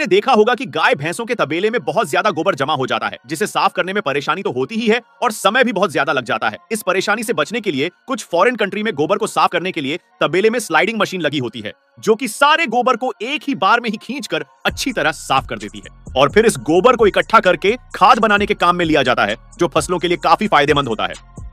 आपने देखा होगा कि गाय भैंसों के तबेले में बहुत ज्यादा गोबर जमा हो जाता है, जिसे साफ करने में परेशानी तो होती ही है और समय भी बहुत ज्यादा लग जाता है। इस परेशानी से बचने के लिए कुछ फॉरेन कंट्री में गोबर को साफ करने के लिए तबेले में स्लाइडिंग मशीन लगी होती है, जो कि सारे गोबर को एक ही बार में ही खींचकर अच्छी तरह साफ कर देती है और फिर इस गोबर को इकट्ठा करके खाद बनाने के काम में लिया जाता है, जो फसलों के लिए काफी फायदेमंद होता है।